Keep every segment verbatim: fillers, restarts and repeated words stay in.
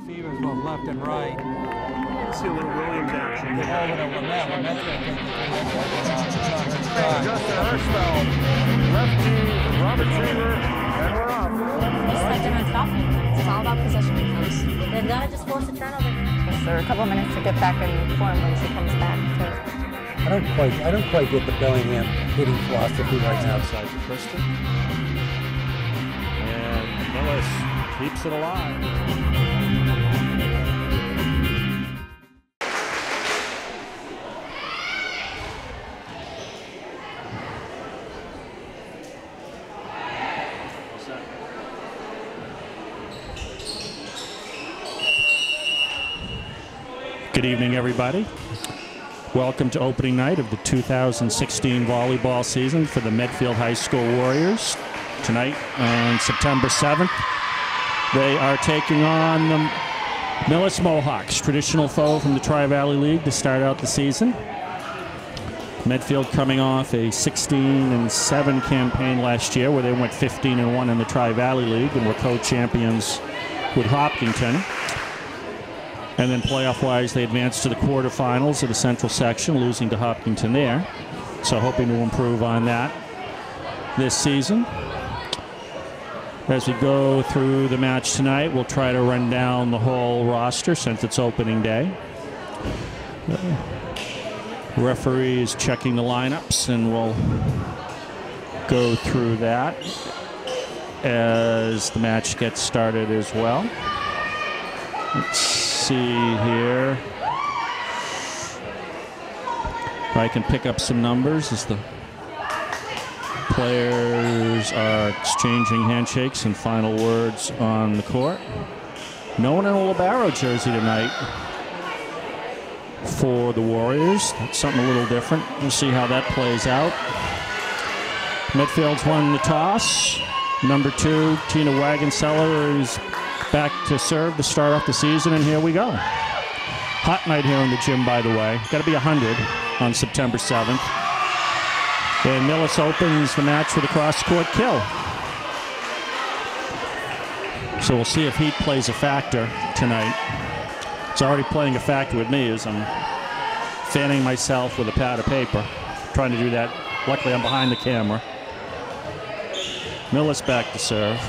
receivers both left and right. See a little Williams action. They're holding it with that. When that's going to take Justin Hirschfeld, lefty, Robert Seaver, and we're off. Just like they're not stopping. It's all about possession defense. They've got to just force a turnover. There are a couple of minutes to get back in form when she comes back. Too. I don't quite, I don't quite get the Bellingham hitting philosophy right now. Outside to Kristen. And Millis keeps it alive. Good evening, everybody. Welcome to opening night of the two thousand sixteen volleyball season for the Medfield High School Warriors. Tonight, on September seventh, they are taking on the Millis Mohawks, traditional foe from the Tri-Valley League to start out the season. Medfield coming off a sixteen and seven campaign last year where they went fifteen and one in the Tri-Valley League and were co-champions with Hopkinton. And then playoff-wise, they advanced to the quarterfinals of the Central Section, losing to Hopkinton there. So hoping to improve on that this season. As we go through the match tonight, we'll try to run down the whole roster since it's opening day. The referee is checking the lineups, and we'll go through that as the match gets started as well. Let's see here. If I can pick up some numbers as the players are exchanging handshakes and final words on the court. No one in a Libero jersey tonight for the Warriors. That's something a little different. We'll see how that plays out. Medfield's won the toss. Number two, Tina Wagenseller, is back to serve to start off the season, and here we go. Hot night here in the gym, by the way. Got to be one hundred on September seventh. And Millis opens the match with a cross-court kill. So we'll see if heat plays a factor tonight. It's already playing a factor with me as I'm fanning myself with a pad of paper. Trying to do that. Luckily, I'm behind the camera. Millis back to serve.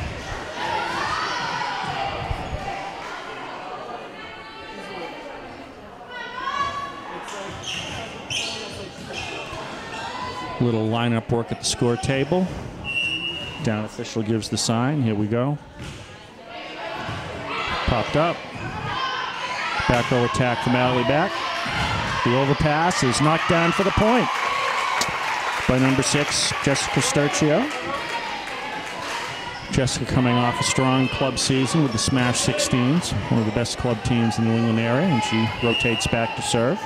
Little lineup work at the score table. Down official gives the sign. Here we go. Popped up. Back row attack from Allie back. The overpass is knocked down for the point by number six, Jessica Sturcio. Jessica coming off a strong club season with the Smash sixteens, one of the best club teams in the New England area, and she rotates back to serve.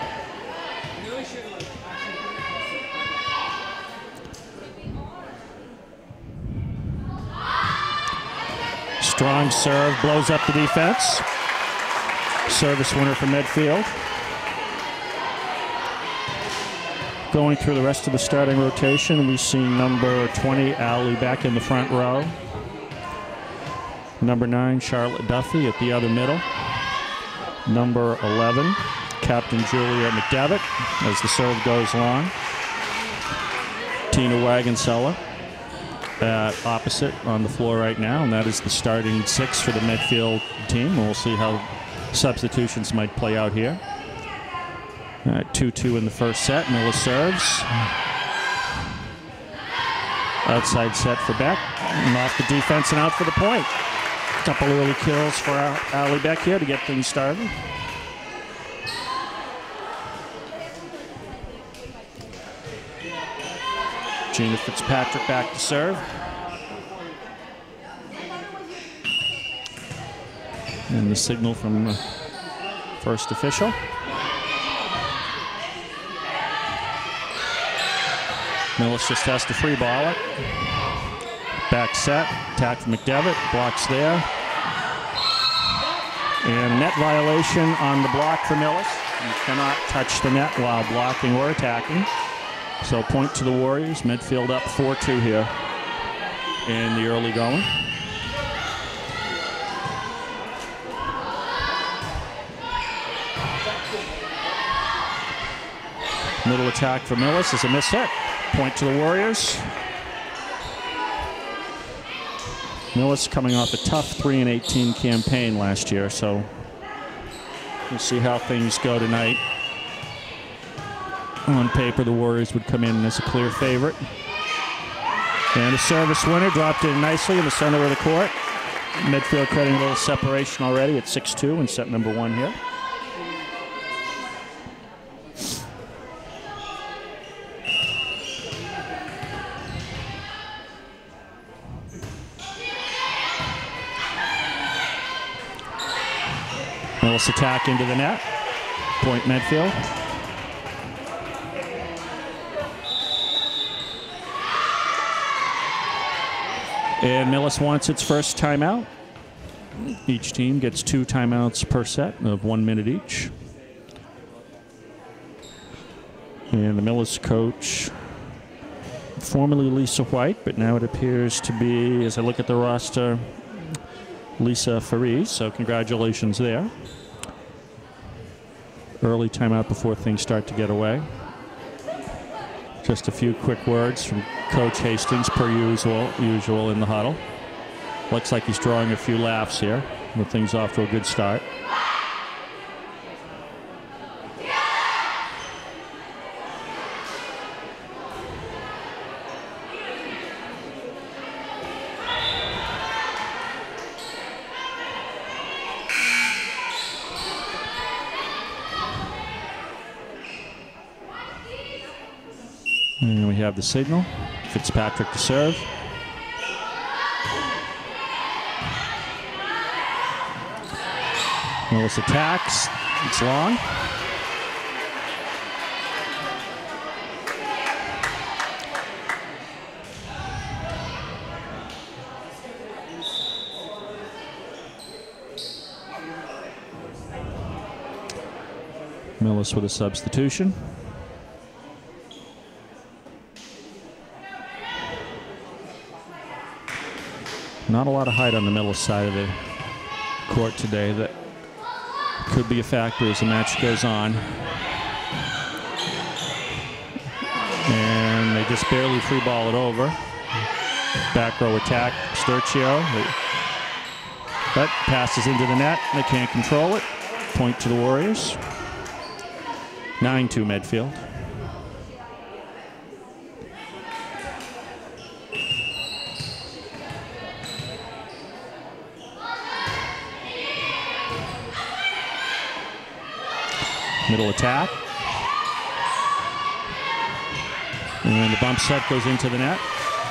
Strong serve, blows up the defense. Service winner for Medfield. Going through the rest of the starting rotation, we see number twenty, Allie, back in the front row. Number nine, Charlotte Duffy at the other middle. Number eleven, Captain Julia McDevitt as the serve goes long. Tina Wagenseller at opposite on the floor right now, and that is the starting six for the Medfield team. And we'll see how substitutions might play out here. two two in the first set. Millis serves. Outside set for Beck. And off the defense and out for the point. Couple early kills for Allie Beck here to get things started. Gina Fitzpatrick back to serve. And the signal from the first official. Millis just has to free ball it. Back set, attack from McDevitt, blocks there. And net violation on the block for Millis. You cannot touch the net while blocking or attacking. So point to the Warriors. Medfield up four two here in the early going. Middle attack for Millis is a miss hit. Point to the Warriors. Millis coming off a tough three and eighteen campaign last year, so we'll see how things go tonight. On paper, the Warriors would come in as a clear favorite. And a service winner dropped in nicely in the center of the court. Midfield creating a little separation already at six two in set number one here. Millis attack into the net. Point Medfield. And Millis wants its first timeout. Each team gets two timeouts per set of one minute each. And the Millis coach, formerly Lisa White, but now it appears to be, as I look at the roster, Lisa Faris, so congratulations there. Early timeout before things start to get away. Just a few quick words from Coach Hastings, per usual, usual in the huddle. Looks like he's drawing a few laughs here, with things off to a good start. And we have the signal. Fitzpatrick to serve. Millis attacks. It's long. Millis with a substitution. Not a lot of height on the middle side of the court today. That could be a factor as the match goes on. And they just barely free ball it over. Back row attack, Sturcio. But passes into the net. They can't control it. Point to the Warriors. nine two Medfield. Middle attack. And the bump set goes into the net.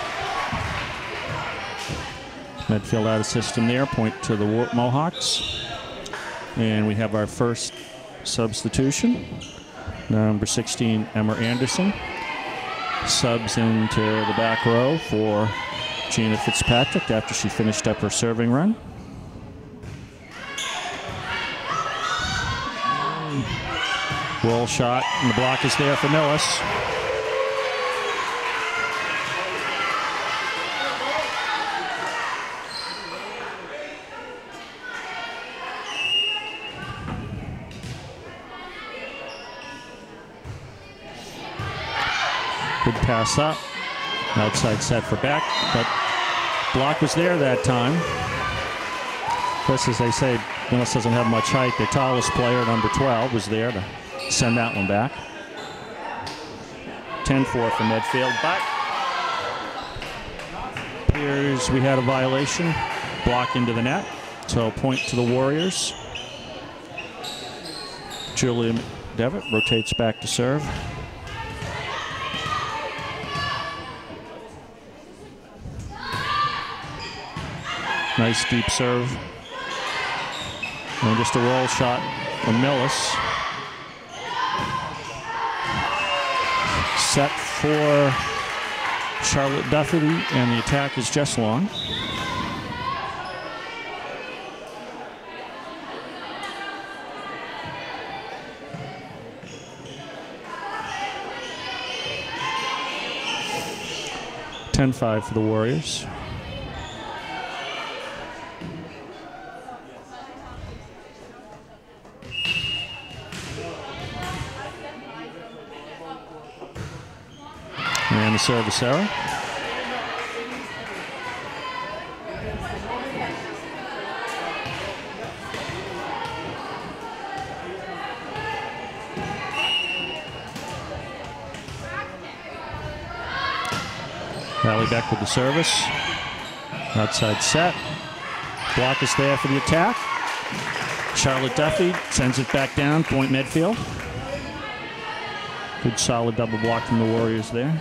Medfield out of system there. Point to the Mohawks. And we have our first substitution. Number sixteen, Emma Anderson. Subs into the back row for Gina Fitzpatrick after she finished up her serving run. Roll shot, and the block is there for Millis. Good pass up. Outside set for Beck, but block was there that time. Of course, as they say, Millis doesn't have much height. Their tallest player, number twelve, was there to send that one back. ten four for Medfield, but appears we had a violation. Block into the net, so point to the Warriors. Julia Devitt rotates back to serve. Nice deep serve. And just a roll shot from Millis. Set for Charlotte Duffy, and the attack is just long. ten five for the Warriors. And the service error. Alibek with the service. Outside set. Block is there for the attack. Charlotte Duffy sends it back down. Point Medfield. Good solid double block from the Warriors there.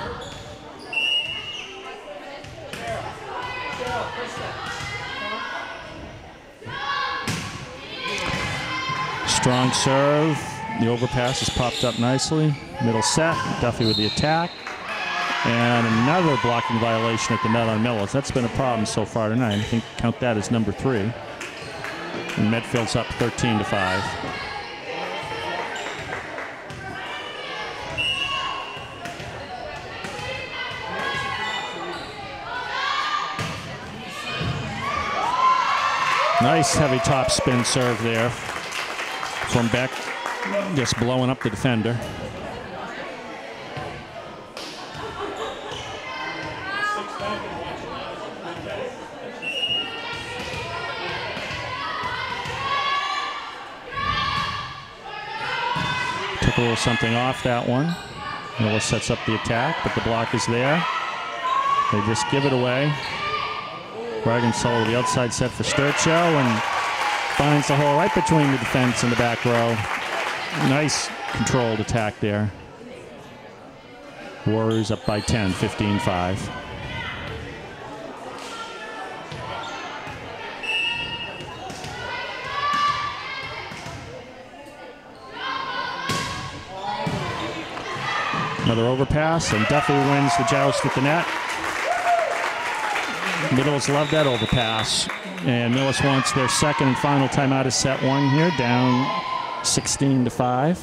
Strong serve. The overpass has popped up nicely. Middle set. Duffy with the attack. And another blocking violation at the net on Millis. That's been a problem so far tonight. I think count that as number three. And Medfield's up thirteen to five. Nice heavy top spin serve there from Beck, just blowing up the defender. Took a little something off that one. Miller sets up the attack, but the block is there. They just give it away. Wagenseller with the outside set for Sturcho and finds the hole right between the defense and the back row. Nice controlled attack there. Warriors up by ten, fifteen five. Another overpass, and Duffy wins the joust with the net. Middles love that overpass. And Millis wants their second and final timeout of set one here, down sixteen to five.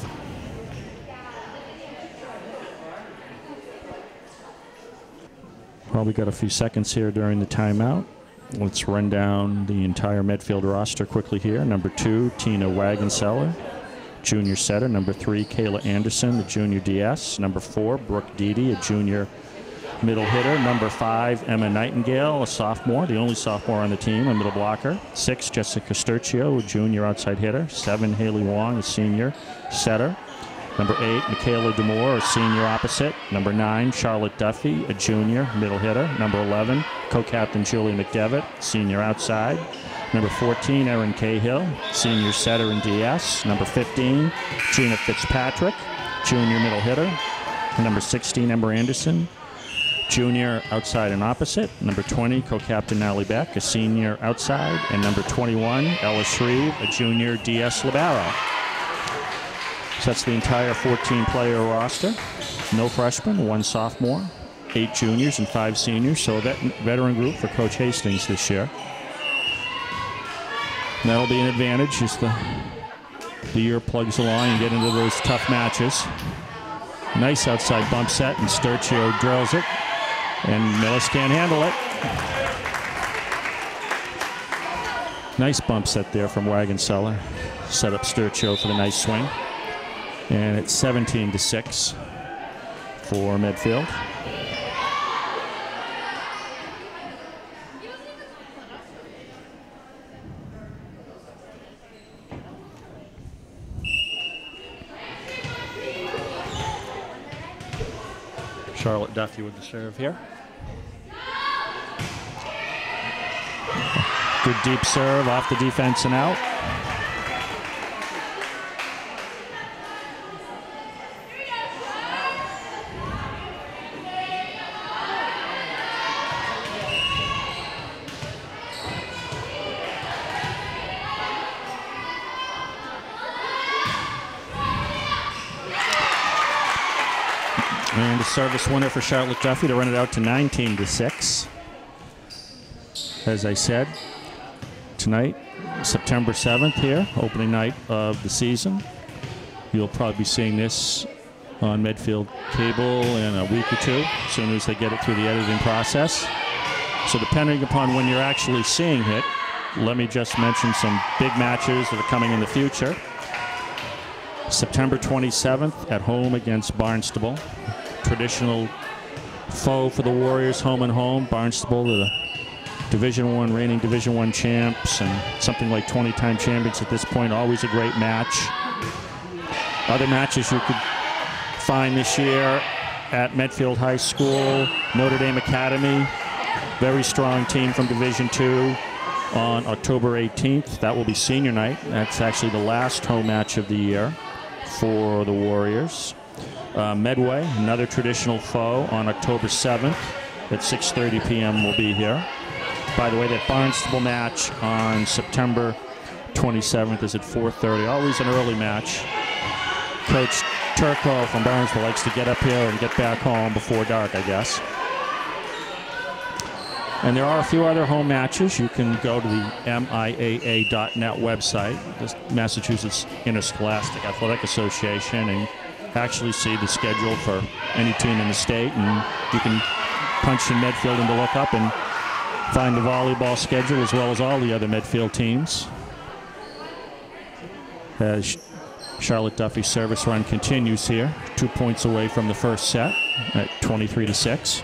Probably got a few seconds here during the timeout. Let's run down the entire Medfield roster quickly here. Number two, Tina Wagenseller, junior setter. Number three, Kayla Anderson, the junior D S. Number four, Brooke Deedy, a junior middle hitter. Number five, Emma Nightingale, a sophomore, the only sophomore on the team, a middle blocker. Six, Jessica Sturcio, a junior outside hitter. Seven, Haley Wong, a senior setter. Number eight, Michaela Demore, a senior opposite. Number nine, Charlotte Duffy, a junior middle hitter. Number eleven, co-captain Julie McDevitt, senior outside. Number fourteen, Erin Cahill, senior setter in D S. Number fifteen, Gina Fitzpatrick, junior middle hitter. Number sixteen, Ember Anderson, junior outside and opposite. Number twenty, co-captain Nally Beck, a senior outside. And number twenty-one, Ella Shreve, a junior D S libero. So that's the entire fourteen player roster. No freshmen, one sophomore, eight juniors and five seniors. So a vet veteran group for Coach Hastings this year. And that'll be an advantage as the, the year plugs along and get into those tough matches. Nice outside bump set, and Sturcio drills it. And Millis can't handle it. Nice bump set there from Wagenseller. Set up Sturcio for the nice swing. And it's seventeen to six for Medfield. Charlotte Duffy with the serve here. Good deep serve off the defense and out. And a service winner for Charlotte Duffy to run it out to nineteen to six. As I said, tonight, September seventh here, opening night of the season. You'll probably be seeing this on Medfield Cable in a week or two, as soon as they get it through the editing process. So depending upon when you're actually seeing it, let me just mention some big matches that are coming in the future. September twenty-seventh at home against Barnstable. Traditional foe for the Warriors, home and home. Barnstable, the Division One reigning Division One champs and something like twenty-time champions at this point. Always a great match. Other matches you could find this year at Medfield High School, Notre Dame Academy, very strong team from Division Two on October eighteenth. That will be senior night. That's actually the last home match of the year for the Warriors. Uh, Medway, another traditional foe, on October seventh at six thirty p m will be here. By the way, that Barnstable match on September twenty-seventh is at four thirty. Always an early match. Coach Turco from Barnstable likes to get up here and get back home before dark, I guess. And there are a few other home matches. You can go to the M I A A dot net website, the Massachusetts Interscholastic Athletic Association, and actually see the schedule for any team in the state. And you can punch in Medfield and to look up and find the volleyball schedule as well as all the other Medfield teams. As Charlotte Duffy's service run continues here, two points away from the first set at twenty-three to six.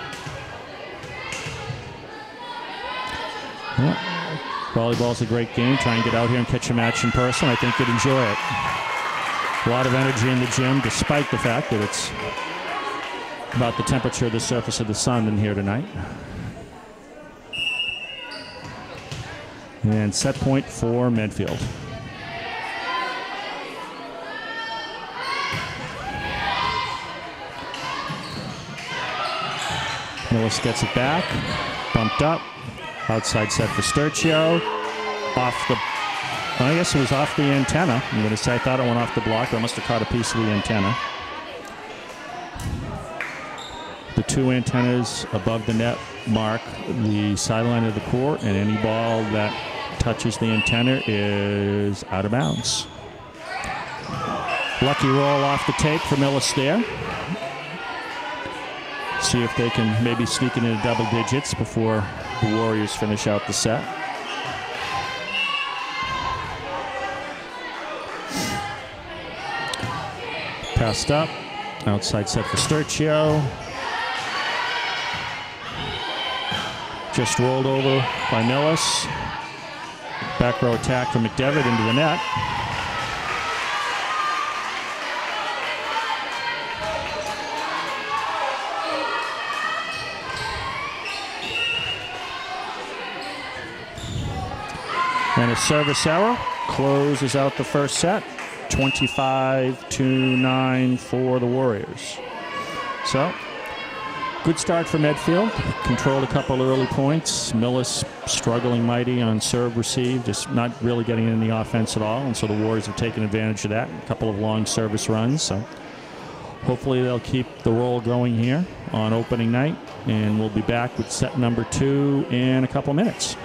Yeah. Volleyball's a great game. Try and get out here and catch a match in person. I think you'd enjoy it. A lot of energy in the gym, despite the fact that it's about the temperature of the surface of the sun in here tonight. And set point for Medfield. Millis gets it back, bumped up. Outside set for Sturcio. Off the, well, I guess it was off the antenna. I'm going to say I thought it went off the block. I must have caught a piece of the antenna. The two antennas above the net mark the sideline of the court, and any ball that touches the antenna is out of bounds. Lucky roll off the tape for Millis there. See if they can maybe sneak it into double digits before the Warriors finish out the set. Passed up. Outside set for Sturcio. Just rolled over by Millis. Back row attack from McDevitt into the net. And a service error closes out the first set, twenty-five to nine for the Warriors. So, good start for Medfield. Controlled a couple early points. Millis struggling mighty on serve receive, just not really getting in the offense at all. And so the Warriors have taken advantage of that. A couple of long service runs. So hopefully they'll keep the roll going here on opening night. And we'll be back with set number two in a couple minutes.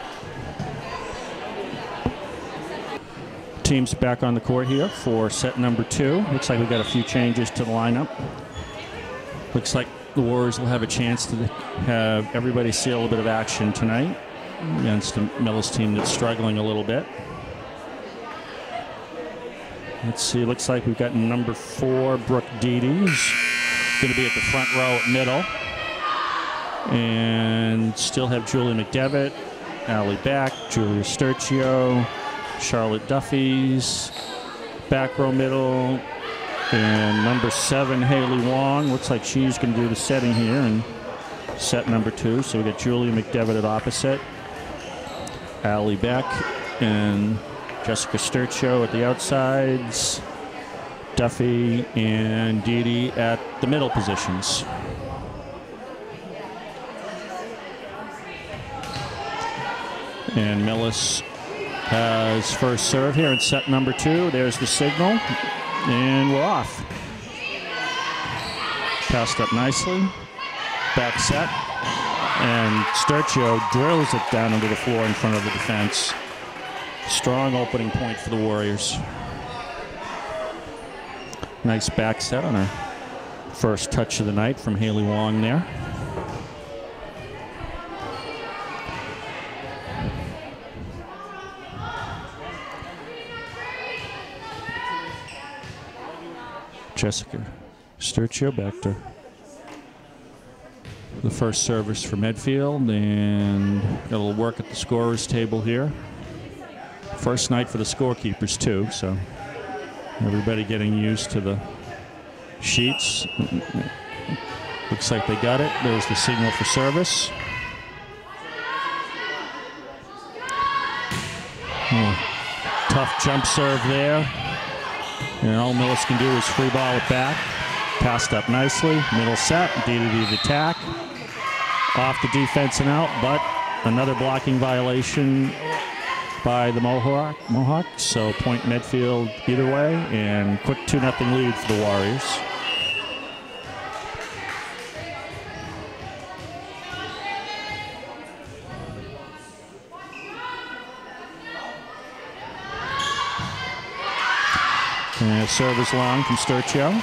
Teams back on the court here for set number two. Looks like we've got a few changes to the lineup. Looks like the Warriors will have a chance to have everybody see a little bit of action tonight against the Millis team that's struggling a little bit. Let's see, looks like we've got number four, Brooke Dede's going to be at the front row at middle. And still have Julie McDevitt, Allie Back, Julia Sturcio, Charlotte Duffy's back row middle, and number seven, Haley Wong. Looks like she's going to do the setting here in set number two. So we got Julia McDevitt at opposite, Allie Beck and Jessica Sturcio at the outsides, Duffy and Dede at the middle positions. And Millis has first serve here in set number two. There's the signal, and we're off. Passed up nicely. Back set, and Sturcio drills it down into the floor in front of the defense. Strong opening point for the Warriors. Nice back set on our first touch of the night from Haley Wong there. Jessica Sturcio back to The first service for Medfield, and got a little work at the scorer's table here. First night for the scorekeepers too, so everybody getting used to the sheets. Looks like they got it. There's the signal for service. Oh, tough jump serve there. And all Millis can do is free ball it back. Passed up nicely. Middle set. D to D the attack. Off the defense and out, but another blocking violation by the Mohawk, Mohawks. So point Medfield either way, and quick two nothing lead for the Warriors. And serve is long from Sturcio.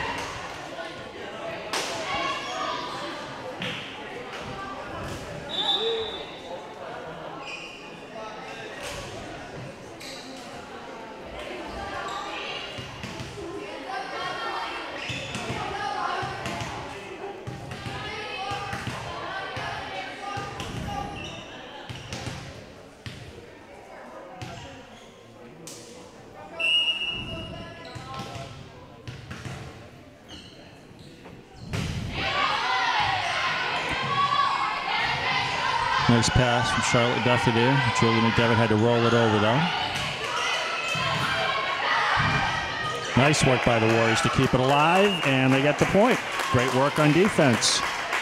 Nice pass from Charlotte Duffy there. Julie McDevitt had to roll it over, though. Nice work by the Warriors to keep it alive, and they get the point. Great work on defense.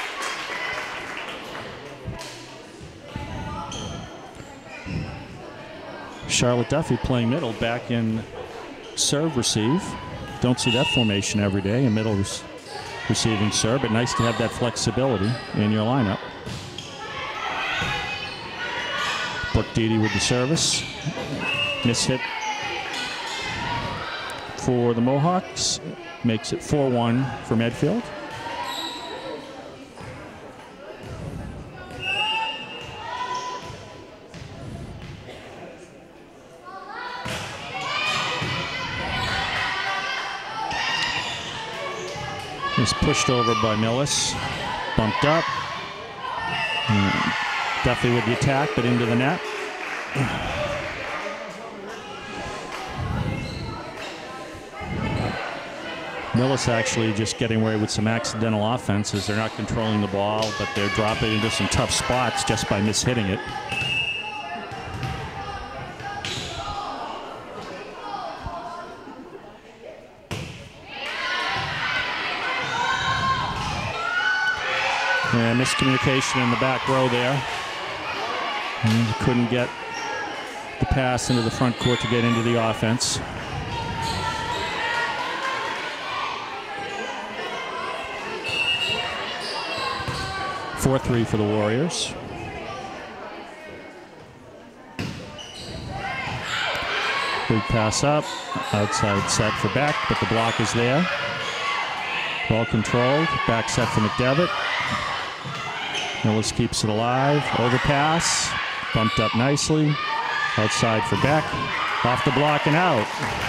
Charlotte Duffy playing middle back in serve receive. Don't see that formation every day, a middle re receiving serve, but nice to have that flexibility in your lineup. Brooke Deedy with the service. Miss hit for the Mohawks. Makes it four one for Medfield. Is pushed over by Millis. Bumped up. And Duffy with the attack, but into the net. Millis actually just getting away with some accidental offenses. They're not controlling the ball, but they're dropping into some tough spots just by mishitting it. And miscommunication in the back row there. And couldn't get the pass into the front court to get into the offense. four three for the Warriors. Big pass up. Outside set for Beck, but the block is there. Well controlled. Back set for McDevitt. Millis keeps it alive. Overpass. Bumped up nicely. Outside for Beck. Off the block and out.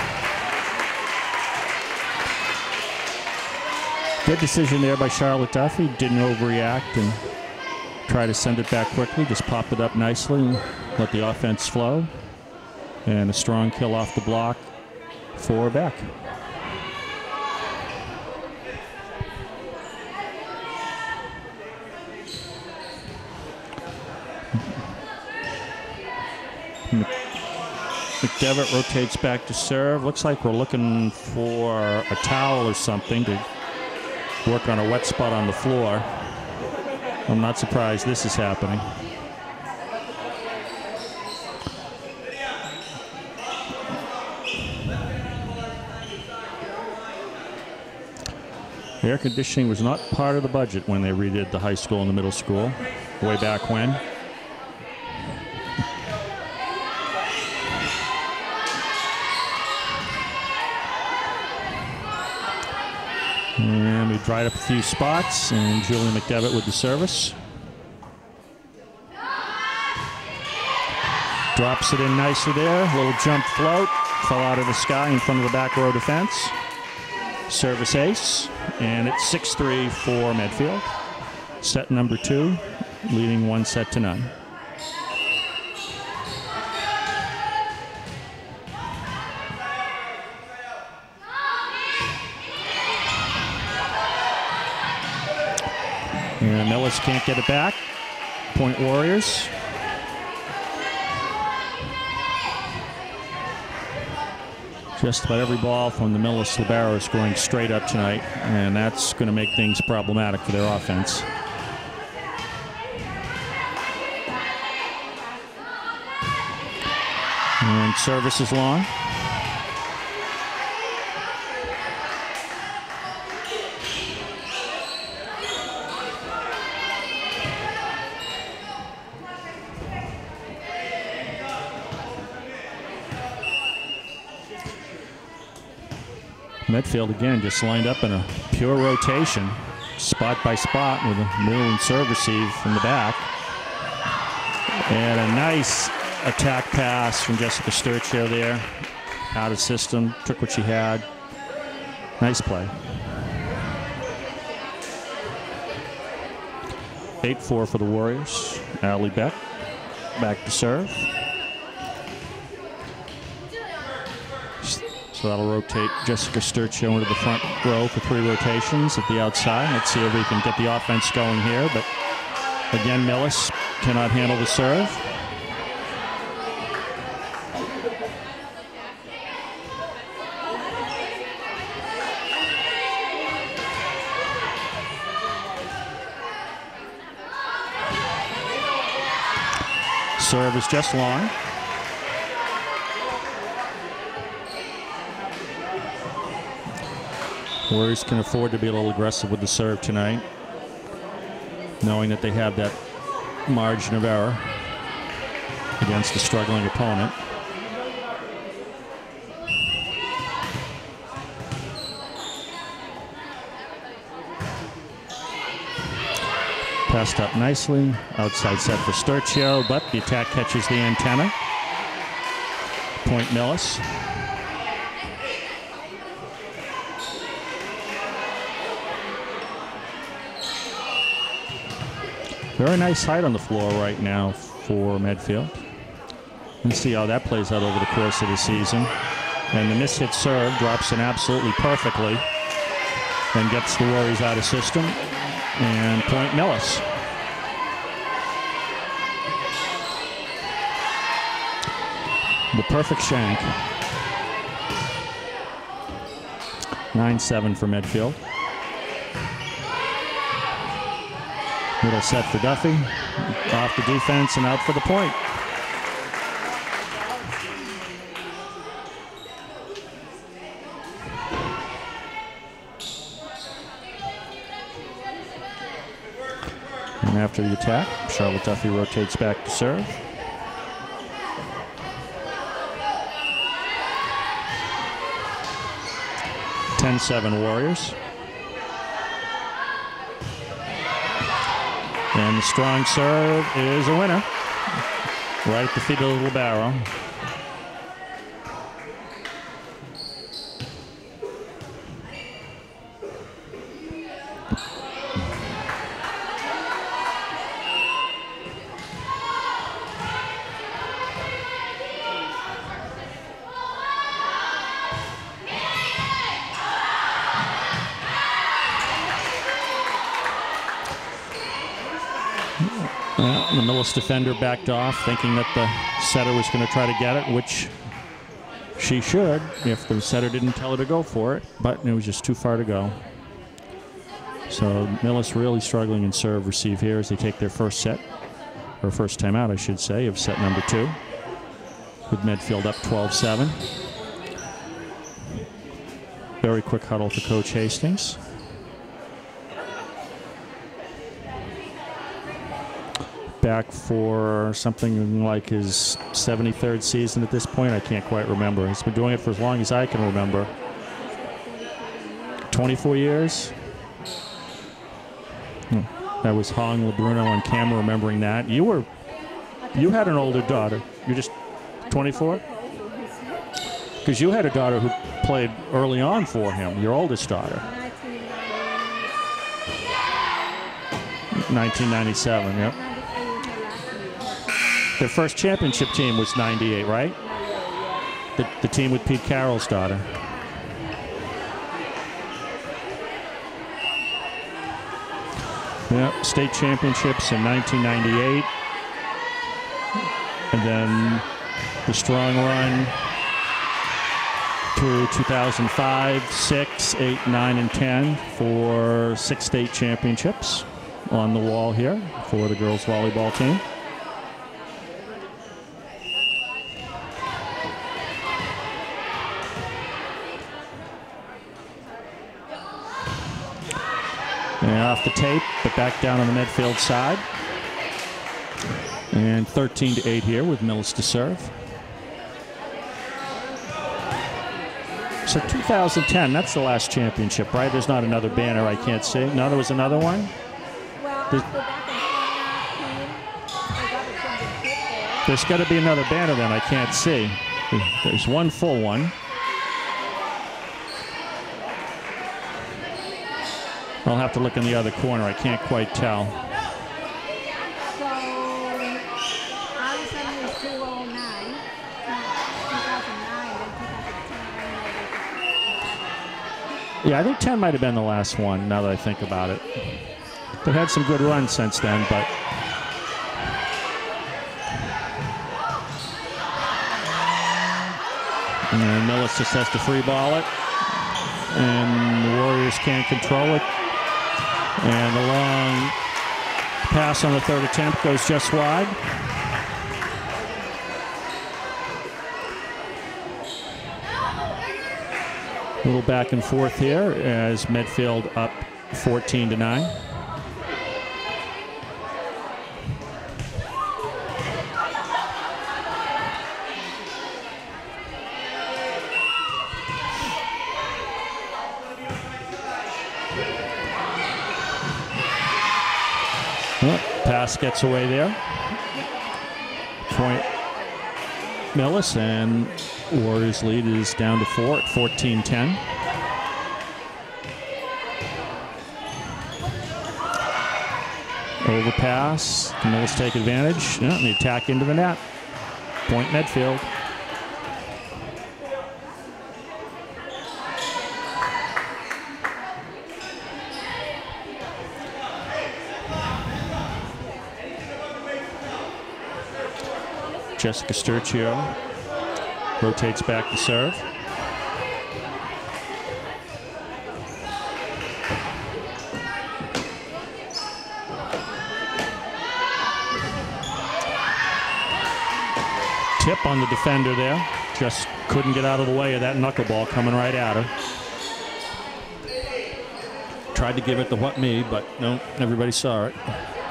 Good decision there by Charlotte Duffy. Didn't overreact and try to send it back quickly. Just popped it up nicely and let the offense flow. And a strong kill off the block for Beck. McDevitt rotates back to serve. Looks like we're looking for a towel or something to work on a wet spot on the floor. I'm not surprised this is happening. Air conditioning was not part of the budget when they redid the high school and the middle school, way back when. And we dried up a few spots, and Julie McDevitt with the service. Drops it in nicely there. Little jump float. Fell out of the sky in front of the back row defense. Service ace. And it's six three for Medfield. Set number two, leading one set to none. And Millis can't get it back. Point Warriors. Just about every ball from the Millis Libero is going straight up tonight, and that's going to make things problematic for their offense. And service is long. Medfield again just lined up in a pure rotation, spot by spot, with a middle and serve receive from the back. And a nice attack pass from Jessica Sturcio there. Out of system, took what she had. Nice play. eight four for the Warriors. Allie Beck back to serve. So that'll rotate Jessica Sturcio into the front row for three rotations at the outside. Let's see if we can get the offense going here. But again, Millis cannot handle the serve. Serve is just long. Warriors can afford to be a little aggressive with the serve tonight, knowing that they have that margin of error against a struggling opponent. Passed up nicely, outside set for Sturcio, but the attack catches the antenna. Point Millis. Very nice height on the floor right now for Medfield. Let's see how that plays out over the course of the season. And the mishit serve drops in absolutely perfectly and gets the Warriors out of system. And point Millis. The perfect shank. nine seven for Medfield. Middle set for Duffy. Off the defense and out for the point. And after the attack, Charlotte Duffy rotates back to serve. ten seven Warriors. And the strong serve is a winner. Right at the feet of the Libero. Well, the Millis defender backed off, thinking that the setter was going to try to get it, which she should if the setter didn't tell her to go for it, but it was just too far to go. So Millis really struggling in serve receive here as they take their first set, or first time out, I should say, of set number two, with Medfield up twelve seven. Very quick huddle for Coach Hastings. Back for something like his seventy-third season at this point. I can't quite remember. He's been doing it for as long as I can remember. twenty-four years. Hmm. That was Hong LeBruno on camera remembering that. You were, you had an older daughter. You're just twenty-four? Because you had a daughter who played early on for him, your oldest daughter. nineteen ninety-seven, yep. Their first championship team was ninety-eight, right? The, the team with Pete Carroll's daughter. Yep, state championships in nineteen ninety-eight. And then the strong run through two thousand five, six, eight, nine, and ten for six state championships on the wall here for the girls volleyball team. And off the tape, but back down on the Medfield side. And thirteen to eight here with Millis to serve. So two thousand ten, that's the last championship, right? There's not another banner I can't see. No, there was another one? Well, There's, after that in twenty nineteen, they got the championship there. there's got to be another banner then I can't see. There's one full one. I'll have to look in the other corner. I can't quite tell. So, Allison is two oh nine, two thousand nine, then two thousand ten. Yeah, I think ten might have been the last one, now that I think about it. They've had some good runs since then, but... And Millis just has to free ball it. And the Warriors can't control it. And the long pass on the third attempt goes just wide. A little back and forth here as Medfield up fourteen to nine. Well, pass gets away there. Point Millis, and Warriors lead is down to four at fourteen ten. Overpass. Can Millis take advantage? Yeah, and the attack into the net. Point Medfield. Jessica Sturcio rotates back to serve. Tip on the defender there. Just couldn't get out of the way of that knuckleball coming right at her. Tried to give it the what me, but no, everybody saw it.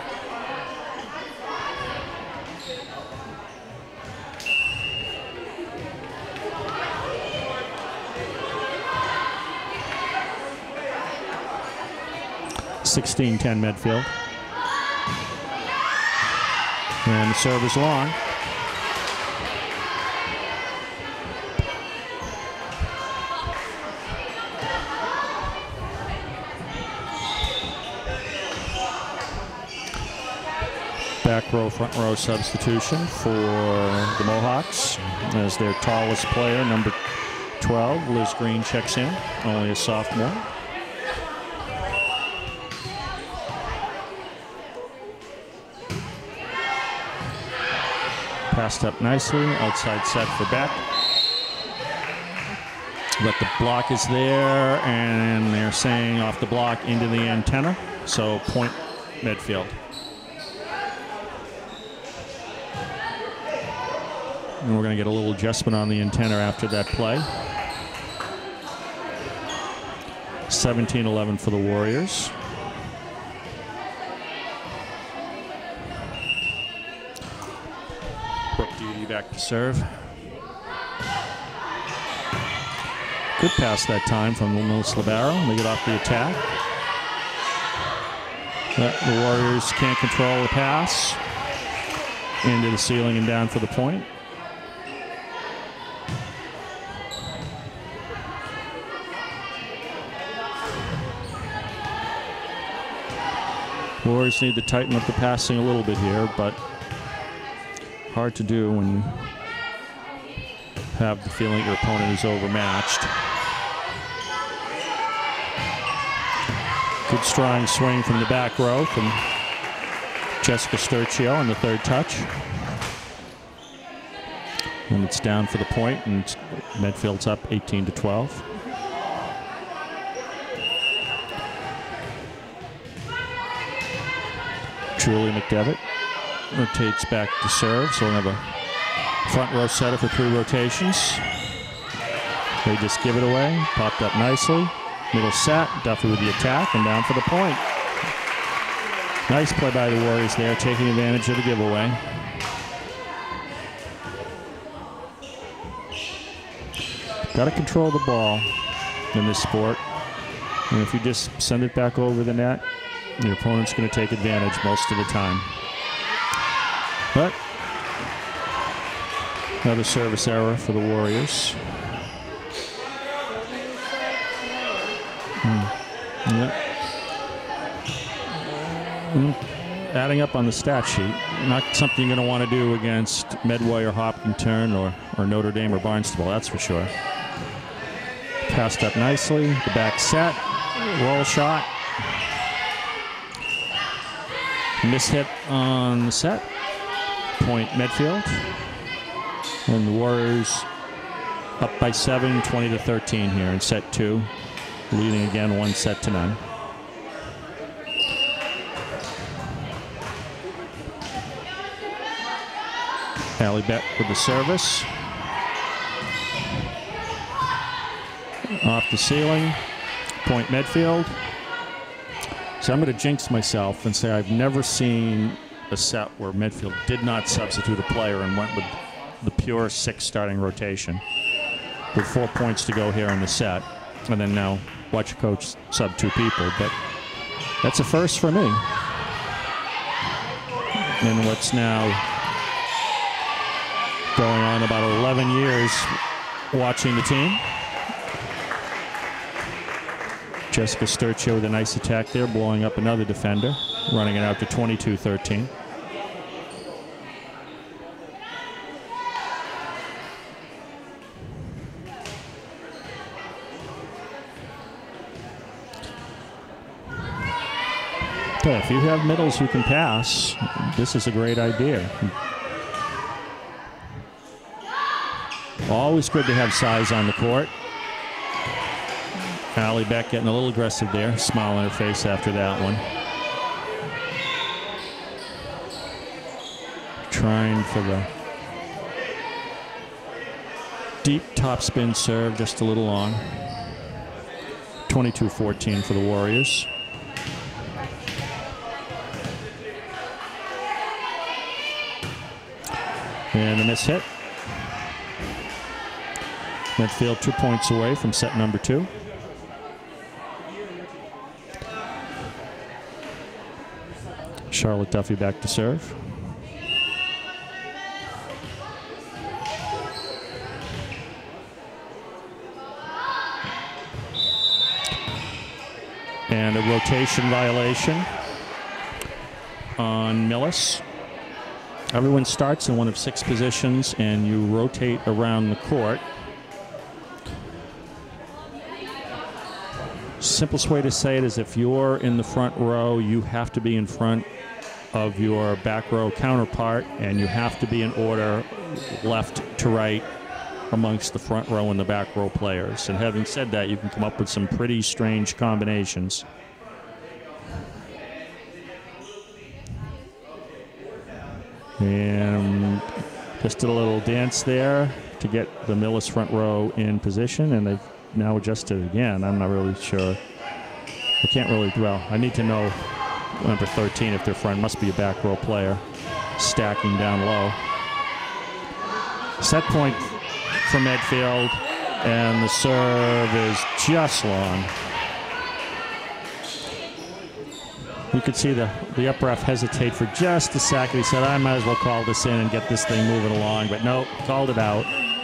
sixteen ten Medfield. And the serve is long. Back row, front row substitution for the Mohawks as their tallest player, number twelve, Liz Green, checks in, only a sophomore. Passed up nicely, outside set for Beck. But the block is there, and they're saying off the block into the antenna, so point Medfield. And we're going to get a little adjustment on the antenna after that play. seventeen eleven for the Warriors. Brooke Deedy back to serve. Good pass that time from Millis Libero. They get off the attack. But the Warriors can't control the pass. Into the ceiling and down for the point. Warriors need to tighten up the passing a little bit here, but hard to do when you have the feeling your opponent is overmatched. Good strong swing from the back row from Jessica Sturcio on the third touch. And it's down for the point, and Medfield's up eighteen to twelve. Julie McDevitt rotates back to serve, so we'll have a front row setter for three rotations. They just give it away, popped up nicely. Middle set, Duffy with the attack, and down for the point. Nice play by the Warriors there, taking advantage of the giveaway. Got to control the ball in this sport. And if you just send it back over the net, your opponent's going to take advantage most of the time. But another service error for the Warriors. Hmm. Yeah. Mm. Adding up on the stat sheet, not something you're going to want to do against Medway or Hopkinton or, or Notre Dame or Barnstable, that's for sure. Passed up nicely, the back set, roll shot. Miss hit on the set. Point Medfield. And the Warriors up by seven, twenty to thirteen here in set two. Leading again one set to none. Allie Beck with the service. Off the ceiling. Point Medfield. So I'm going to jinx myself and say I've never seen a set where Medfield did not substitute a player and went with the pure six starting rotation with four points to go here in the set. And then now watch a coach sub two people. But that's a first for me. In what's now going on about eleven years watching the team. Jessica Sturcio with a nice attack there, blowing up another defender, running it out to twenty-two thirteen. Okay, if you have middles who can pass, this is a great idea. Always good to have size on the court. Allie Beck getting a little aggressive there. Smile on her face after that one. Trying for the deep topspin serve, just a little long. twenty-two fourteen for the Warriors. And a miss hit. Medfield two points away from set number two. Charlotte Duffy back to serve. And a rotation violation on Millis. Everyone starts in one of six positions and you rotate around the court. Simplest way to say it is if you're in the front row, you have to be in front of your back row counterpart, and you have to be in order left to right amongst the front row and the back row players. And having said that, you can come up with some pretty strange combinations. And just did a little dance there to get the Millis front row in position, and they've now adjusted again. I'm not really sure. I can't really, well, I need to know number thirteen if their front must be a back row player stacking down low. Set point for Medfield, and the serve is just long. You could see the, the up ref hesitate for just a second. He said, I might as well call this in and get this thing moving along, but nope, called it out.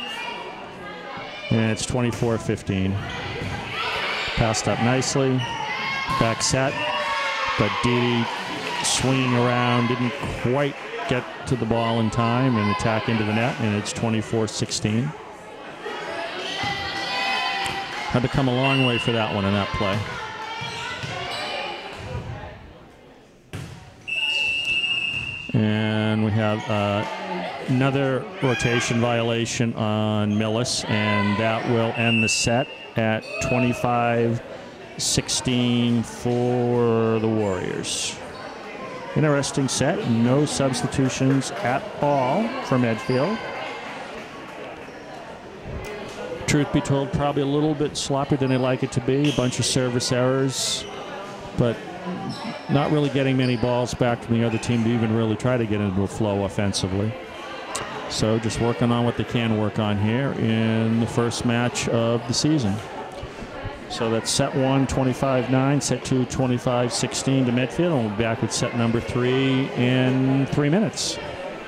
And it's twenty-four fifteen. Passed up nicely. Back set. But Didi swinging around, didn't quite get to the ball in time and attack into the net, and it's twenty-four sixteen. Had to come a long way for that one in that play. And we have uh, another rotation violation on Millis, and that will end the set at twenty-five sixteen for the Warriors. Interesting set. No substitutions at all for Medfield. Truth be told, probably a little bit sloppier than I'd like it to be. A bunch of service errors, but not really getting many balls back from the other team to even really try to get into a flow offensively. So just working on what they can work on here in the first match of the season. So that's set one, twenty-five nine, set two, twenty-five sixteen to Medfield, and we'll be back with set number three in three minutes.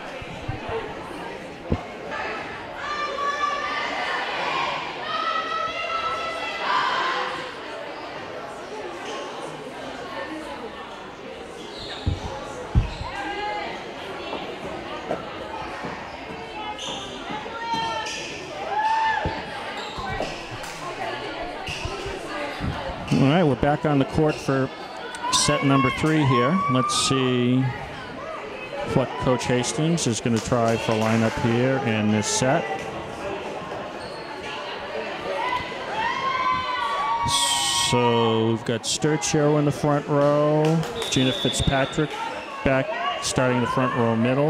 All right, we're back on the court for set number three here. Let's see what Coach Hastings is going to try for lineup here in this set. So we've got Sturcio in the front row, Gina Fitzpatrick back starting the front row middle.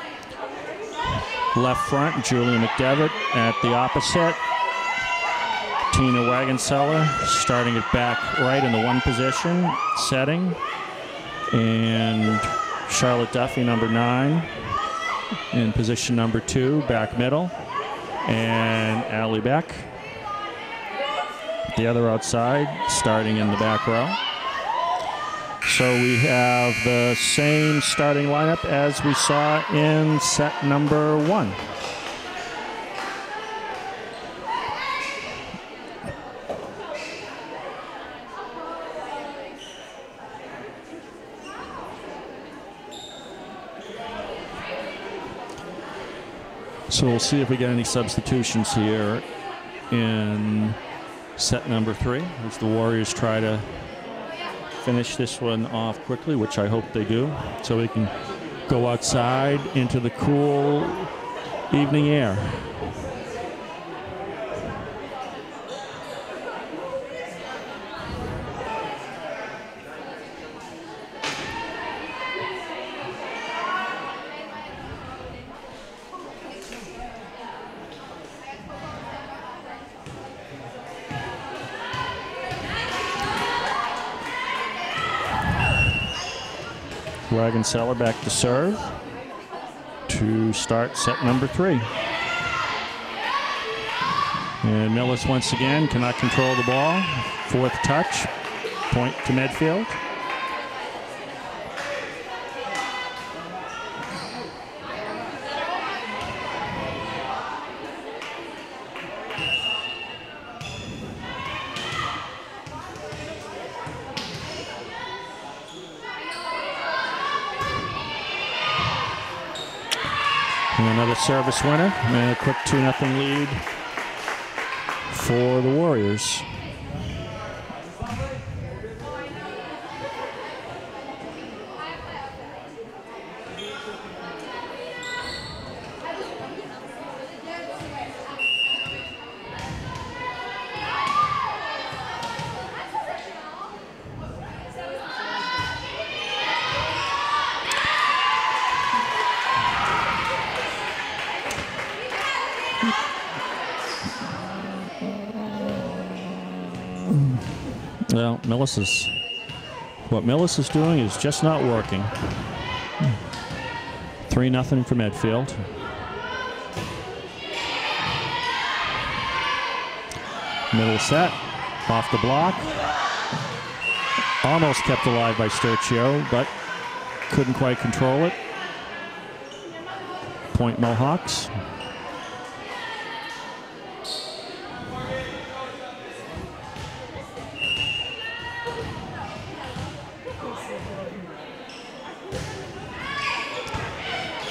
Left front, Julia McDevitt at the opposite. Tina Wagenseller starting it back right in the one position setting. And Charlotte Duffy, number nine, in position number two, back middle. And Allie Beck, the other outside, starting in the back row. So we have the same starting lineup as we saw in set number one. So we'll see if we get any substitutions here in set number three as the Warriors try to finish this one off quickly, which I hope they do, so we can go outside into the cool evening air. Wagenseller back to serve to start set number three. And Millis once again cannot control the ball. Fourth touch, point to Medfield. Another service winner and a quick two nothing lead for the Warriors. Well, Millis is, what Millis is doing is just not working. three nothing for Medfield. Middle set, off the block. Almost kept alive by Sturcio, but couldn't quite control it. Point Mohawks.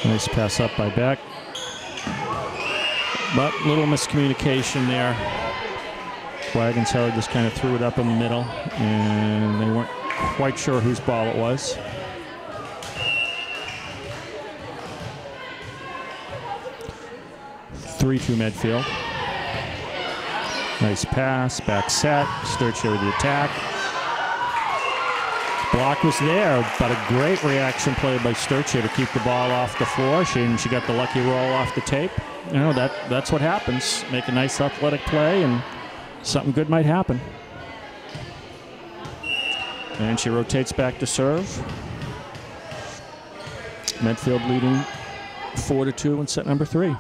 Nice pass up by Beck. But little miscommunication there. Wagenseller just kind of threw it up in the middle, and they weren't quite sure whose ball it was. three two Medfield. Nice pass, back set, Sturcio with the attack. Block was there, but a great reaction play by Sturcio to keep the ball off the floor. She, and she got the lucky roll off the tape. You know, that, that's what happens. Make a nice athletic play and something good might happen. And she rotates back to serve. Medfield leading four to two in set number three.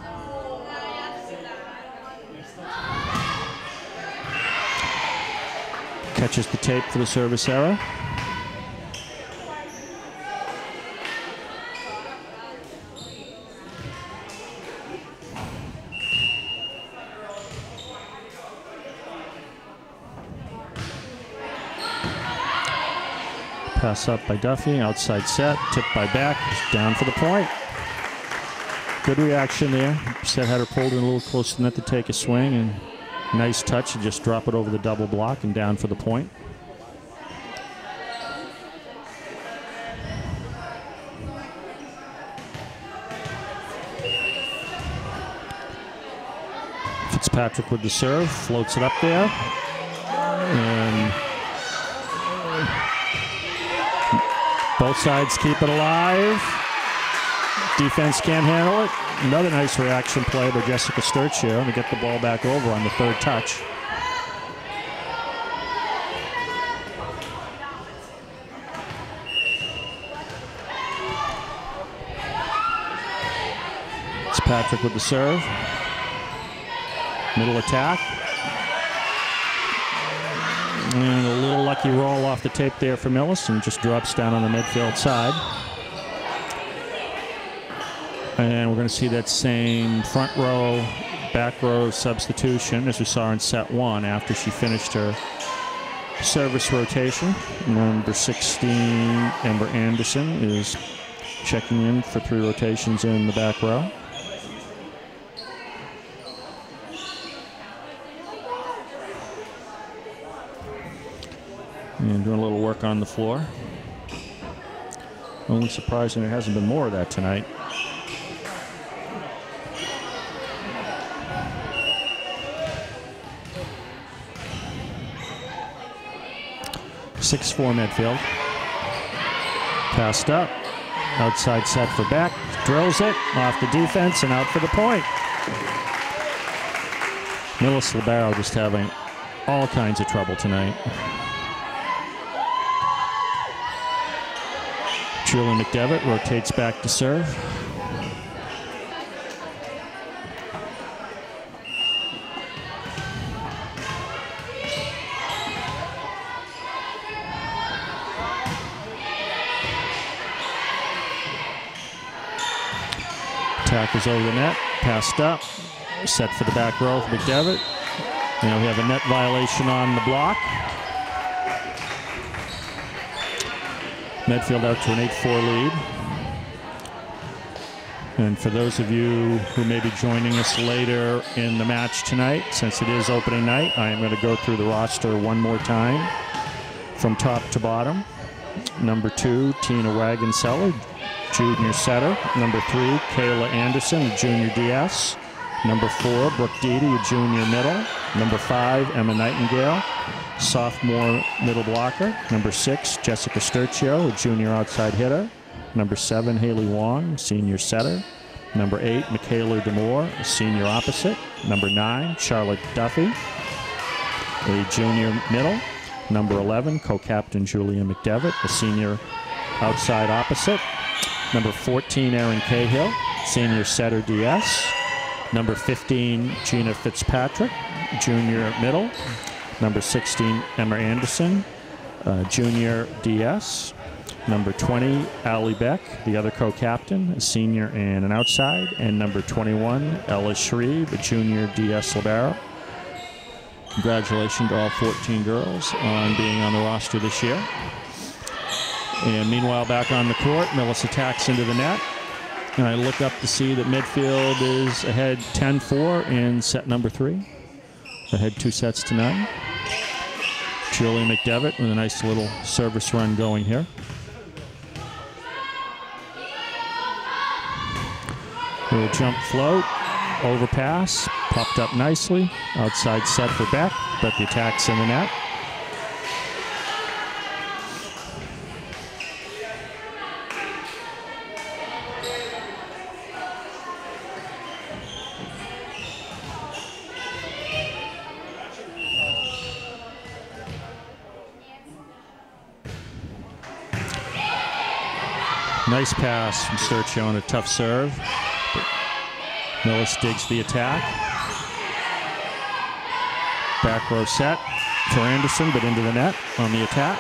Catches the tape for the service error. Pass up by Duffy, outside set, tipped by Beck, down for the point. Good reaction there. Set had her pulled in a little close to the net to take a swing, and nice touch and just drop it over the double block and down for the point. Fitzpatrick with the serve, floats it up there. And both sides keep it alive. Defense can't handle it. Another nice reaction play by Jessica Sturcio to get the ball back over on the third touch. It's Patrick with the serve. Middle attack. And a little lucky roll off the tape there for Millis, and just drops down on the midfield side. And we're going to see that same front row, back row substitution as we saw in set one after she finished her service rotation. Number sixteen, Amber Anderson, is checking in for three rotations in the back row. And doing a little work on the floor. Only surprising there hasn't been more of that tonight. six four Medfield. Passed up. Outside set for Beck. Drills it off the defense and out for the point. Millis Libero just having all kinds of trouble tonight. Julie McDevitt rotates back to serve. Attack is over the net, passed up, set for the back row for McDevitt. And we have a net violation on the block. Medfield out to an eight four lead. And for those of you who may be joining us later in the match tonight, since it is opening night, I am going to go through the roster one more time from top to bottom. Number two, Tina Wagenseller, junior setter. Number three, Kayla Anderson, a junior D S. Number four, Brooke Deedy, a junior middle. Number five, Emma Nightingale, sophomore middle blocker. Number six, Jessica Sturcio, a junior outside hitter. Number seven, Haley Wong, senior setter. Number eight, Michaela Demore, a senior opposite. Number nine, Charlotte Duffy, a junior middle. Number eleven, co-captain Julia McDevitt, a senior outside opposite. Number fourteen, Erin Cahill, senior setter D S. Number fifteen, Gina Fitzpatrick, junior middle. Number sixteen, Emma Anderson, uh, junior D S. Number twenty, Allie Beck, the other co-captain, a senior and an outside. And number twenty-one, Ella Shreve, a junior D S libero. Congratulations to all fourteen girls on being on the roster this year. And meanwhile, back on the court, Millis attacks into the net. And I look up to see that midfield is ahead ten four in set number three. Ahead two sets to none. Julie McDevitt with a nice little service run going here. Little jump float, overpass, popped up nicely. Outside set for Beck, but the attack's in the net. Nice pass from Sturcio on a tough serve. Millis digs the attack. Back row set for Anderson, but into the net on the attack.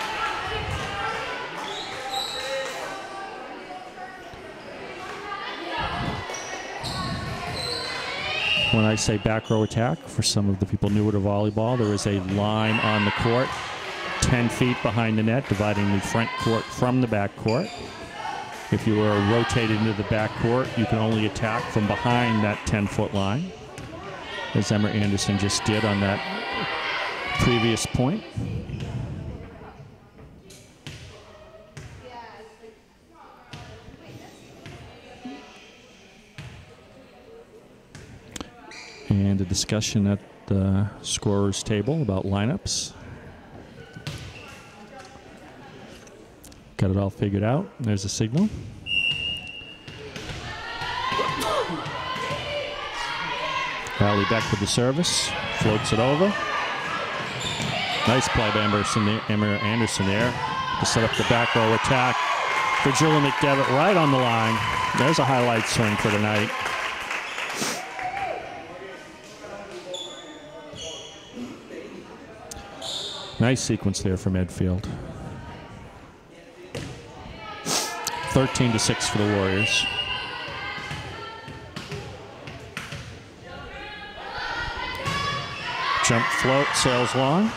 When I say back row attack, for some of the people newer to volleyball, there is a line on the court, ten feet behind the net, dividing the front court from the back court. If you are rotated into the back court, you can only attack from behind that ten-foot line, as Emma Anderson just did on that previous point. And a discussion at the scorer's table about lineups. Got it all figured out. There's a signal. Riley Beck with the service. Floats it over. Nice play by Emerson there, Emma Anderson there to set up the back row attack for Julie McDevitt right on the line. There's a highlight swing for tonight. Nice sequence there from Edfield. thirteen to six for the Warriors. Jump float, sails long.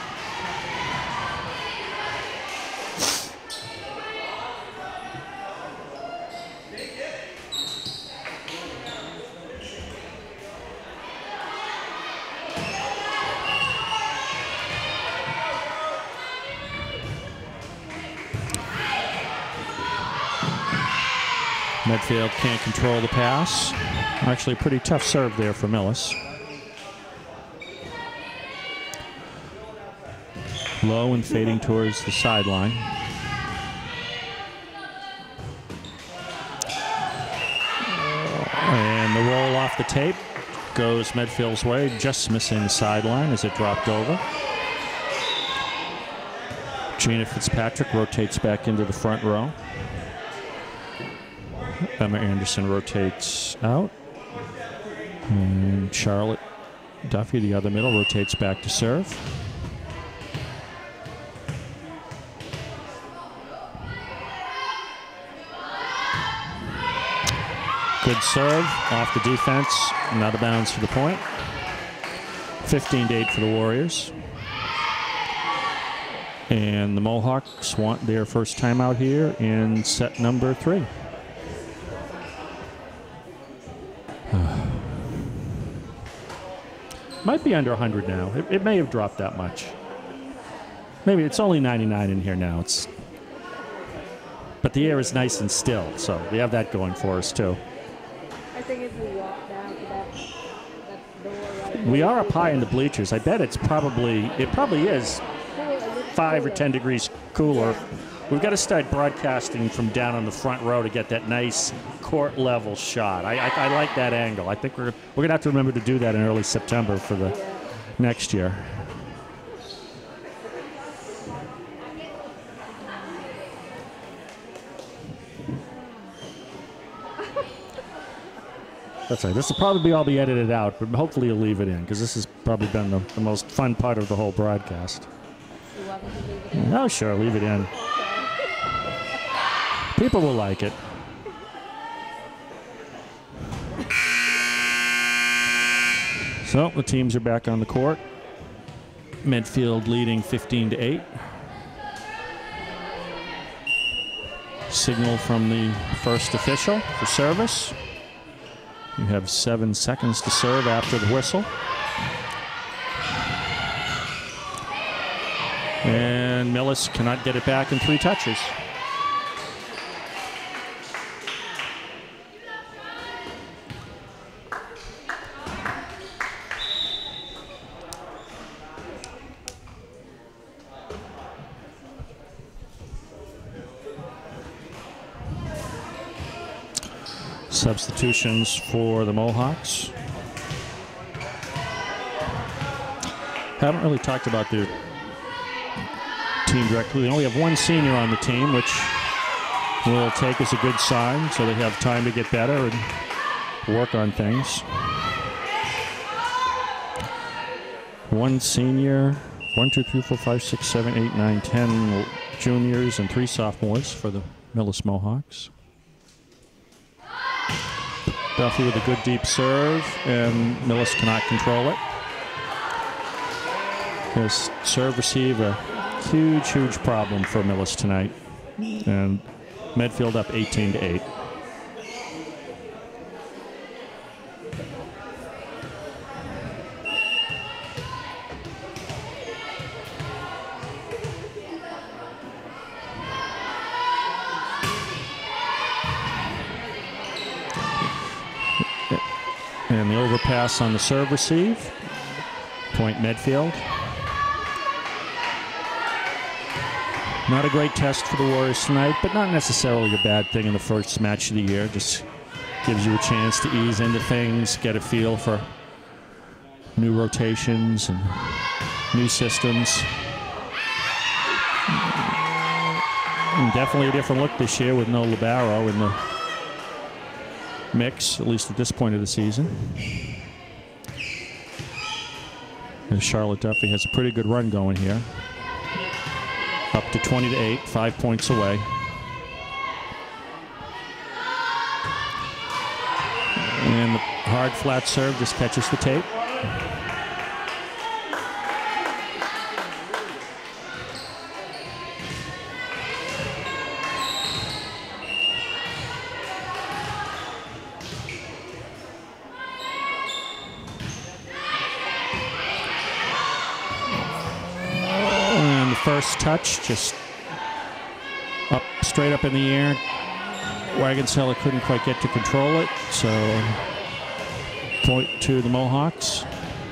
Medfield can't control the pass. Actually, a pretty tough serve there for Millis. Low and fading towards the sideline. And the roll off the tape goes Medfield's way, just missing the sideline as it dropped over. Gina Fitzpatrick rotates back into the front row. Emma Anderson rotates out. And Charlotte Duffy, the other middle, rotates back to serve. Good serve off the defense, and out of bounds for the point. fifteen to eight for the Warriors. And the Mohawks want their first timeout here in set number three. Might be under one hundred now. It, it may have dropped that much. Maybe it's only ninety-nine in here now. It's, but the air is nice and still, so we have that going for us too. I think if we walk down to that, that door right We are up high in the bleachers. I bet it's probably, it probably is five or ten degrees cooler. We've got to start broadcasting from down on the front row to get that nice court level shot. I, I, I like that angle. I think we're we're gonna have to remember to do that in early September for the next year. That's right. This will probably all be edited out, but hopefully you'll leave it in because this has probably been the, the most fun part of the whole broadcast. You want me to leave it in? Oh, sure, leave it in. People will like it. So the teams are back on the court. Medfield leading fifteen to eight. Signal from the first official for service. You have seven seconds to serve after the whistle. And Millis cannot get it back in three touches. Substitutions for the Mohawks. Haven't really talked about their team directly. They only have one senior on the team, which we'll take as a good sign, so they have time to get better and work on things. One senior, one, two, three, four, five, six, seven, eight, nine, ten juniors, and three sophomores for the Millis Mohawks. Duffy with a good deep serve, and Millis cannot control it. His serve receive a huge, huge problem for Millis tonight. And Medfield up eighteen to eight. And the overpass on the serve receive. Point Medfield. Not a great test for the Warriors tonight, but not necessarily a bad thing in the first match of the year. Just gives you a chance to ease into things, get a feel for new rotations and new systems. And definitely a different look this year with no Labaro in the mix, at least at this point of the season. And Charlotte Duffy has a pretty good run going here. Up to twenty to eight, five points away. And the hard flat serve just catches the tape. First touch, just up, straight up in the air. Wagenseller couldn't quite get to control it, so point to the Mohawks.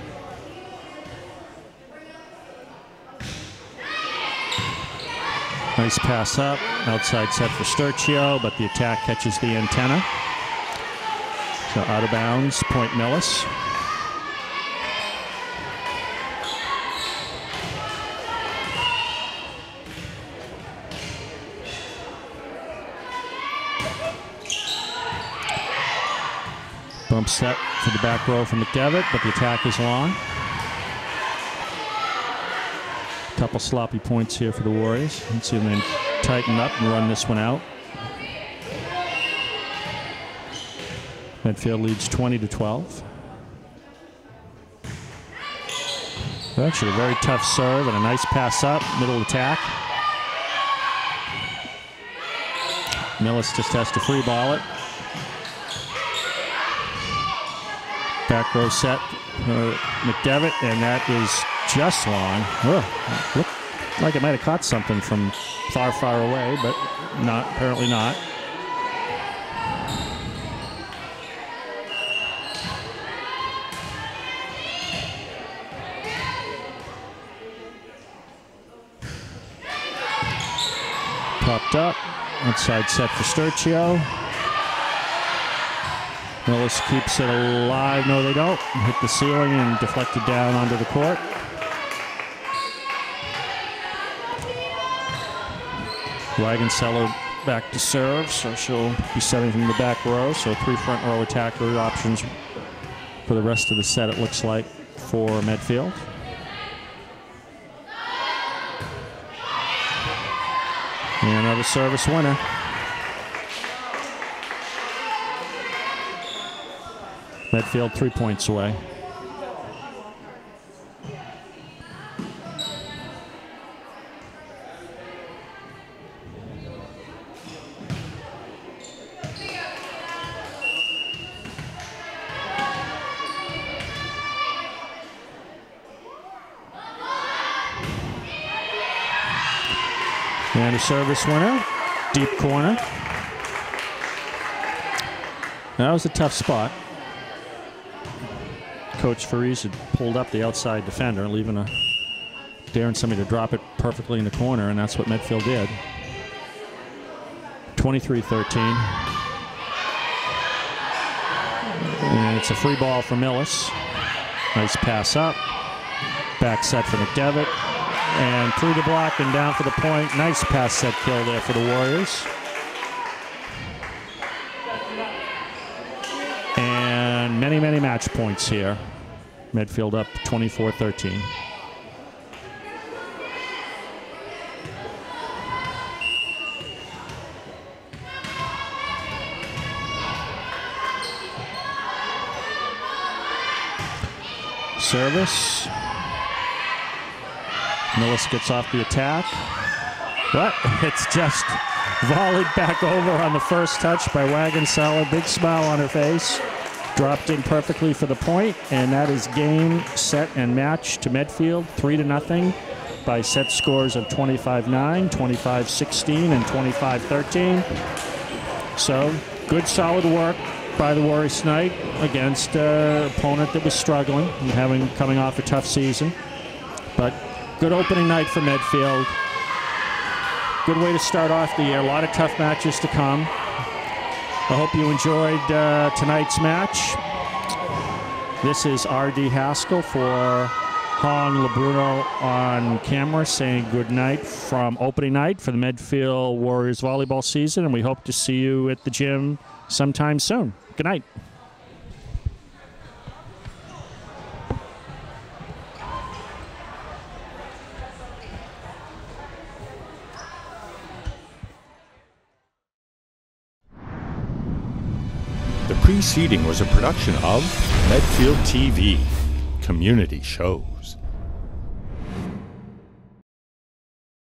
Nice pass up, outside set for Sturcio, but the attack catches the antenna. So out of bounds, point Millis. Bump set for the back row from McDevitt, but the attack is long. A couple sloppy points here for the Warriors. Let's see them then tighten up and run this one out. Medfield leads twenty to twelve. Actually, a very tough serve and a nice pass up, middle attack. Millis just has to free ball it. Back row set for McDevitt, and that is just long. Oh, looked like it might have caught something from far, far away, but not, apparently not. Popped up, outside set for Sturcio. Millis keeps it alive. No, they don't. Hit the ceiling and deflected down onto the court. Wagenseller back to serve, so she'll be setting from the back row. So three front row attacker options for the rest of the set, it looks like, for Medfield. And another service winner. Medfield three points away. And a service winner, deep corner. That was a tough spot. Coach Faries had pulled up the outside defender, leaving a daring somebody to drop it perfectly in the corner, and that's what Medfield did. twenty-three thirteen. And it's a free ball for Millis. Nice pass up. Back set for McDevitt. And through the block and down for the point. Nice pass set kill there for the Warriors. And many, many match points here. Medfield up twenty-four thirteen. Service. Millis gets off the attack. But it's just volleyed back over on the first touch by Wagensala. Big smile on her face. Dropped in perfectly for the point, and that is game, set, and match to Medfield, three to nothing by set scores of twenty-five nine, twenty-five sixteen, and twenty-five thirteen. So, good solid work by the Warriors tonight against an opponent that was struggling and having coming off a tough season. But good opening night for Medfield. Good way to start off the year. A lot of tough matches to come. I hope you enjoyed uh, tonight's match. This is R D Haskell for Hong LeBruno on camera saying good night from opening night for the Medfield Warriors volleyball season, and we hope to see you at the gym sometime soon. Good night. The preceding was a production of Medfield T V, Community Shows.